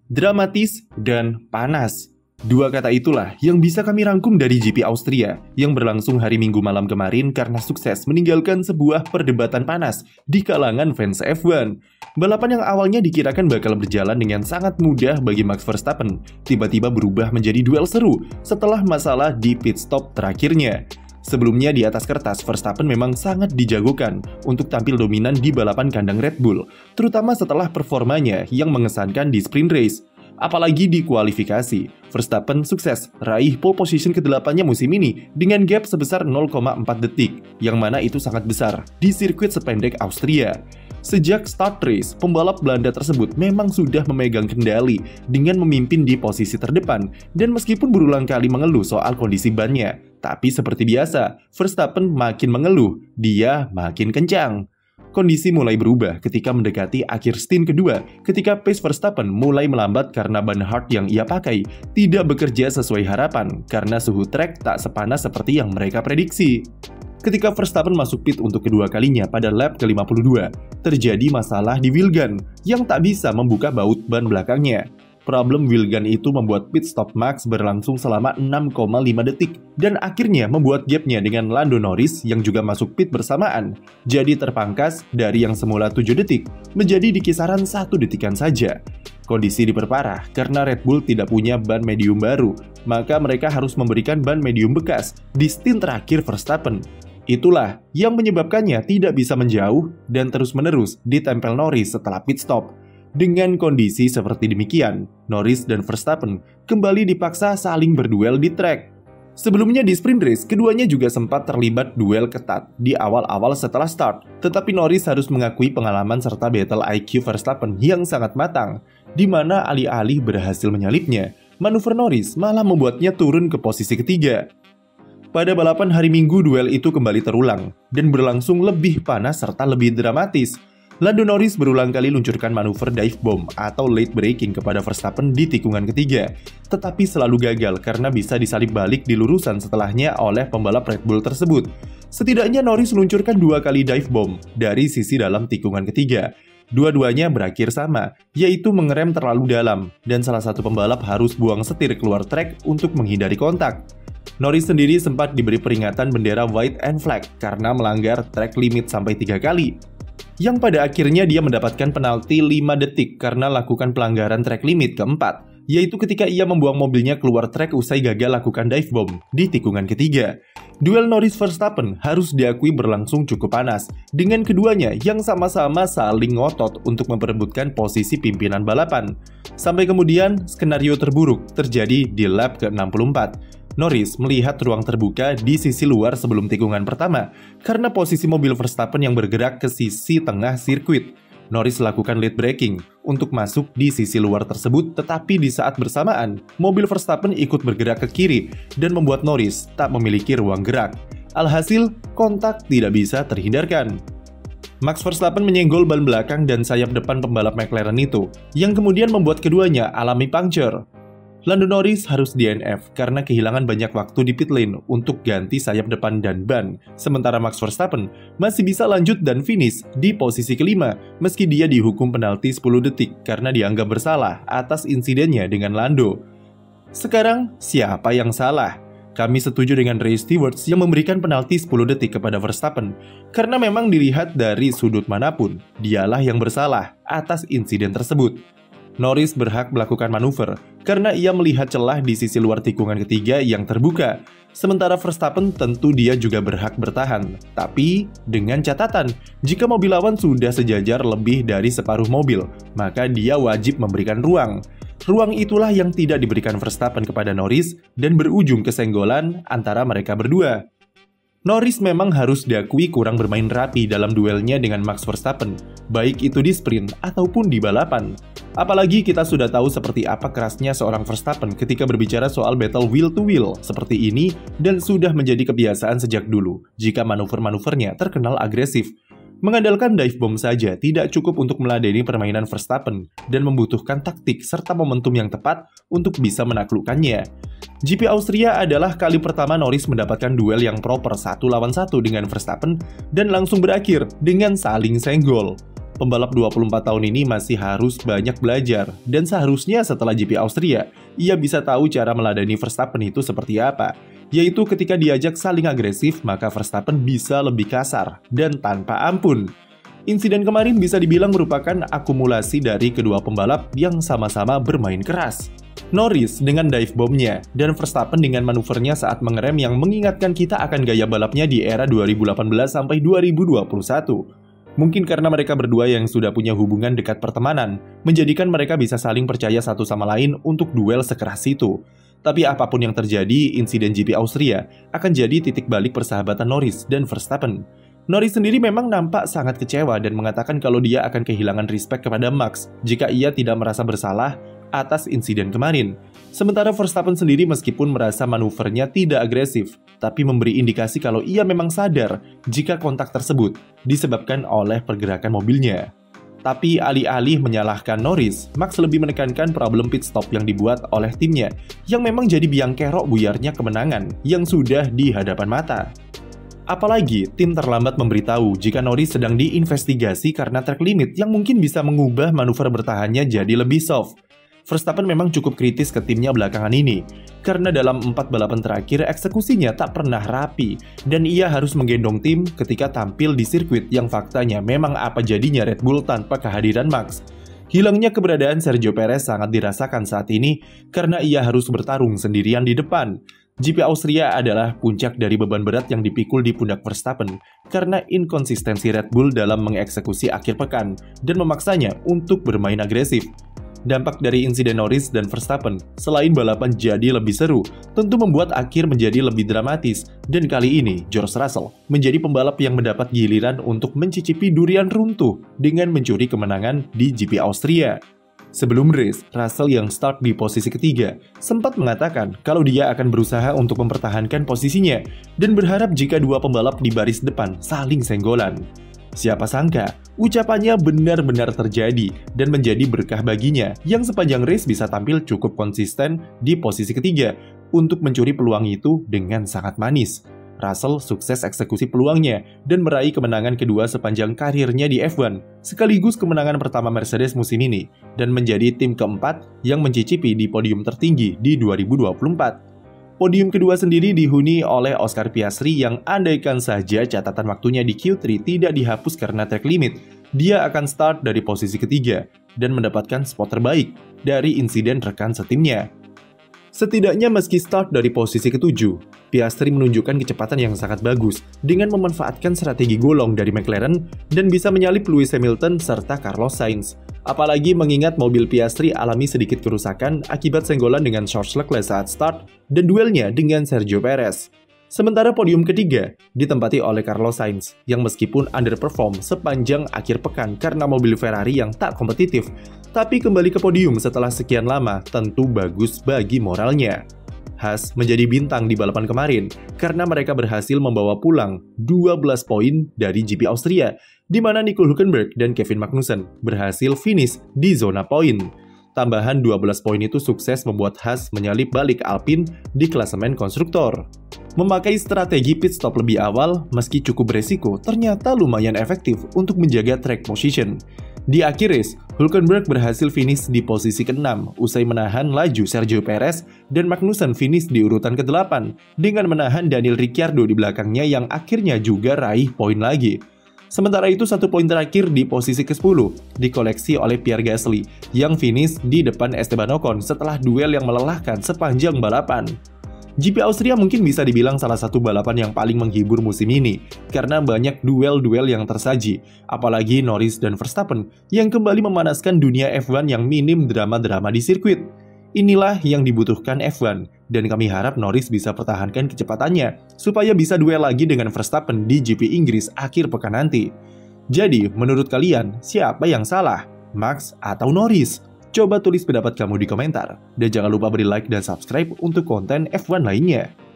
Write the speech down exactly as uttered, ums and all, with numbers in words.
dramatis, dan panas. Dua kata itulah yang bisa kami rangkum dari G P Austria yang berlangsung hari Minggu malam kemarin karena sukses meninggalkan sebuah perdebatan panas di kalangan fans F satu. Balapan yang awalnya dikirakan bakal berjalan dengan sangat mudah bagi Max Verstappen tiba-tiba berubah menjadi duel seru setelah masalah di pit stop terakhirnya. Sebelumnya di atas kertas, Verstappen memang sangat dijagokan untuk tampil dominan di balapan kandang Red Bull, terutama setelah performanya yang mengesankan di sprint race. Apalagi di kualifikasi, Verstappen sukses raih pole position kedelapannya musim ini dengan gap sebesar nol koma empat detik, yang mana itu sangat besar di sirkuit sependek Austria. Sejak start race, pembalap Belanda tersebut memang sudah memegang kendali dengan memimpin di posisi terdepan, dan meskipun berulang kali mengeluh soal kondisi bannya, tapi seperti biasa, Verstappen makin mengeluh, dia makin kencang. Kondisi mulai berubah ketika mendekati akhir stint kedua, ketika pace Verstappen mulai melambat karena ban hard yang ia pakai tidak bekerja sesuai harapan karena suhu trek tak sepanas seperti yang mereka prediksi. Ketika Verstappen masuk pit untuk kedua kalinya pada lap ke lima puluh dua, terjadi masalah di wheel gun yang tak bisa membuka baut ban belakangnya. Problem wheel gun itu membuat pit stop Max berlangsung selama enam koma lima detik dan akhirnya membuat gapnya dengan Lando Norris yang juga masuk pit bersamaan jadi terpangkas dari yang semula tujuh detik menjadi di kisaran satu detikan saja. Kondisi diperparah karena Red Bull tidak punya ban medium baru, maka mereka harus memberikan ban medium bekas di stint terakhir Verstappen. Itulah yang menyebabkannya tidak bisa menjauh dan terus-menerus ditempel Norris setelah pit stop. Dengan kondisi seperti demikian, Norris dan Verstappen kembali dipaksa saling berduel di trek. Sebelumnya di sprint race, keduanya juga sempat terlibat duel ketat di awal-awal setelah start. Tetapi Norris harus mengakui pengalaman serta battle I Q Verstappen yang sangat matang, di mana alih-alih berhasil menyalipnya, manuver Norris malah membuatnya turun ke posisi ketiga. Pada balapan hari Minggu, duel itu kembali terulang dan berlangsung lebih panas serta lebih dramatis. Lando Norris berulang kali luncurkan manuver dive bomb atau late braking kepada Verstappen di tikungan ketiga, tetapi selalu gagal karena bisa disalip balik di lurusan setelahnya oleh pembalap Red Bull tersebut. Setidaknya Norris meluncurkan dua kali dive bomb dari sisi dalam tikungan ketiga. Dua-duanya berakhir sama, yaitu mengerem terlalu dalam, dan salah satu pembalap harus buang setir keluar trek untuk menghindari kontak. Norris sendiri sempat diberi peringatan bendera white and flag karena melanggar track limit sampai tiga kali. Yang pada akhirnya dia mendapatkan penalti lima detik karena lakukan pelanggaran track limit keempat, yaitu ketika ia membuang mobilnya keluar trek usai gagal lakukan dive bomb di tikungan ketiga. Duel Norris-Verstappen harus diakui berlangsung cukup panas, dengan keduanya yang sama-sama saling ngotot untuk memperebutkan posisi pimpinan balapan. Sampai kemudian, skenario terburuk terjadi di lap ke enam puluh empat. Norris melihat ruang terbuka di sisi luar sebelum tikungan pertama karena posisi mobil Verstappen yang bergerak ke sisi tengah sirkuit. Norris lakukan late braking untuk masuk di sisi luar tersebut, tetapi di saat bersamaan, mobil Verstappen ikut bergerak ke kiri dan membuat Norris tak memiliki ruang gerak. Alhasil, kontak tidak bisa terhindarkan. Max Verstappen menyenggol ban belakang dan sayap depan pembalap McLaren itu, yang kemudian membuat keduanya alami puncture. Lando Norris harus D N F karena kehilangan banyak waktu di pit lane untuk ganti sayap depan dan ban, sementara Max Verstappen masih bisa lanjut dan finish di posisi kelima meski dia dihukum penalti sepuluh detik karena dianggap bersalah atas insidennya dengan Lando. Sekarang, siapa yang salah? Kami setuju dengan Ray Stewart yang memberikan penalti sepuluh detik kepada Verstappen karena memang dilihat dari sudut manapun, dialah yang bersalah atas insiden tersebut. Norris berhak melakukan manuver karena ia melihat celah di sisi luar tikungan ketiga yang terbuka. Sementara Verstappen tentu dia juga berhak bertahan. Tapi dengan catatan, jika mobil lawan sudah sejajar lebih dari separuh mobil, maka dia wajib memberikan ruang. Ruang itulah yang tidak diberikan Verstappen kepada Norris dan berujung kesenggolan antara mereka berdua. Norris memang harus diakui kurang bermain rapi dalam duelnya dengan Max Verstappen, baik itu di sprint ataupun di balapan. Apalagi kita sudah tahu seperti apa kerasnya seorang Verstappen ketika berbicara soal battle wheel to wheel seperti ini dan sudah menjadi kebiasaan sejak dulu jika manuver-manuvernya terkenal agresif. Mengandalkan dive bomb saja tidak cukup untuk meladeni permainan Verstappen dan membutuhkan taktik serta momentum yang tepat untuk bisa menaklukkannya. G P Austria adalah kali pertama Norris mendapatkan duel yang proper satu lawan satu dengan Verstappen dan langsung berakhir dengan saling senggol. Pembalap dua puluh empat tahun ini masih harus banyak belajar, dan seharusnya setelah G P Austria, ia bisa tahu cara meladani Verstappen itu seperti apa. Yaitu ketika diajak saling agresif, maka Verstappen bisa lebih kasar, dan tanpa ampun. Insiden kemarin bisa dibilang merupakan akumulasi dari kedua pembalap yang sama-sama bermain keras. Norris dengan dive bomb-nya, dan Verstappen dengan manuvernya saat mengerem yang mengingatkan kita akan gaya balapnya di era dua ribu delapan belas sampai dua ribu dua puluh satu. Mungkin karena mereka berdua yang sudah punya hubungan dekat pertemanan, menjadikan mereka bisa saling percaya satu sama lain untuk duel sekeras itu. Tapi apapun yang terjadi, insiden G P Austria akan jadi titik balik persahabatan Norris dan Verstappen. Norris sendiri memang nampak sangat kecewa dan mengatakan kalau dia akan kehilangan respect kepada Max jika ia tidak merasa bersalah atas insiden kemarin. Sementara Verstappen sendiri meskipun merasa manuvernya tidak agresif, tapi memberi indikasi kalau ia memang sadar jika kontak tersebut disebabkan oleh pergerakan mobilnya. Tapi alih-alih menyalahkan Norris, Max lebih menekankan problem pit stop yang dibuat oleh timnya, yang memang jadi biang kerok buyarnya kemenangan yang sudah di hadapan mata. Apalagi, tim terlambat memberitahu jika Norris sedang diinvestigasi karena track limit yang mungkin bisa mengubah manuver bertahannya jadi lebih soft. Verstappen memang cukup kritis ke timnya belakangan ini, karena dalam empat balapan terakhir eksekusinya tak pernah rapi, dan ia harus menggendong tim ketika tampil di sirkuit yang faktanya memang apa jadinya Red Bull tanpa kehadiran Max. Hilangnya keberadaan Sergio Perez sangat dirasakan saat ini, karena ia harus bertarung sendirian di depan. G P Austria adalah puncak dari beban berat yang dipikul di pundak Verstappen, karena inkonsistensi Red Bull dalam mengeksekusi akhir pekan, dan memaksanya untuk bermain agresif. Dampak dari insiden Norris dan Verstappen, selain balapan jadi lebih seru, tentu membuat akhir menjadi lebih dramatis, dan kali ini George Russell menjadi pembalap yang mendapat giliran untuk mencicipi durian runtuh dengan mencuri kemenangan di G P Austria. Sebelum race, Russell yang start di posisi ketiga sempat mengatakan kalau dia akan berusaha untuk mempertahankan posisinya dan berharap jika dua pembalap di baris depan saling senggolan. Siapa sangka, ucapannya benar-benar terjadi dan menjadi berkah baginya yang sepanjang race bisa tampil cukup konsisten di posisi ketiga untuk mencuri peluang itu dengan sangat manis. Russell sukses eksekusi peluangnya dan meraih kemenangan kedua sepanjang karirnya di F satu, sekaligus kemenangan pertama Mercedes musim ini, dan menjadi tim keempat yang mencicipi di podium tertinggi di dua ribu dua puluh empat. Podium kedua sendiri dihuni oleh Oscar Piastri yang andaikan saja catatan waktunya di Q tiga tidak dihapus karena track limit, dia akan start dari posisi ketiga dan mendapatkan spot terbaik dari insiden rekan setimnya. Setidaknya meski start dari posisi ketujuh, Piastri menunjukkan kecepatan yang sangat bagus dengan memanfaatkan strategi golong dari McLaren dan bisa menyalip Lewis Hamilton serta Carlos Sainz. Apalagi mengingat mobil Piastri alami sedikit kerusakan akibat senggolan dengan Charles Leclerc saat start dan duelnya dengan Sergio Perez. Sementara podium ketiga ditempati oleh Carlos Sainz yang meskipun underperform sepanjang akhir pekan karena mobil Ferrari yang tak kompetitif, tapi kembali ke podium setelah sekian lama tentu bagus bagi moralnya. Haas menjadi bintang di balapan kemarin karena mereka berhasil membawa pulang dua belas poin dari G P Austria, di mana Nico Hülkenberg dan Kevin Magnussen berhasil finish di zona poin. Tambahan dua belas poin itu sukses membuat Haas menyalip balik Alpine di klasemen konstruktor. Memakai strategi pit stop lebih awal, meski cukup beresiko, ternyata lumayan efektif untuk menjaga track position. Di akhir race, Hülkenberg berhasil finish di posisi keenam usai menahan laju Sergio Perez, dan Magnussen finish di urutan kedelapan dengan menahan Daniel Ricciardo di belakangnya yang akhirnya juga raih poin lagi. Sementara itu satu poin terakhir di posisi kesepuluh dikoleksi oleh Pierre Gasly yang finish di depan Esteban Ocon setelah duel yang melelahkan sepanjang balapan. G P Austria mungkin bisa dibilang salah satu balapan yang paling menghibur musim ini karena banyak duel-duel yang tersaji, apalagi Norris dan Verstappen yang kembali memanaskan dunia F satu yang minim drama-drama di sirkuit. Inilah yang dibutuhkan F satu, dan kami harap Norris bisa pertahankan kecepatannya supaya bisa duel lagi dengan Verstappen di G P Inggris akhir pekan nanti. Jadi, menurut kalian, siapa yang salah? Max atau Norris? Coba tulis pendapat kamu di komentar. Dan jangan lupa beri like dan subscribe untuk konten F satu lainnya.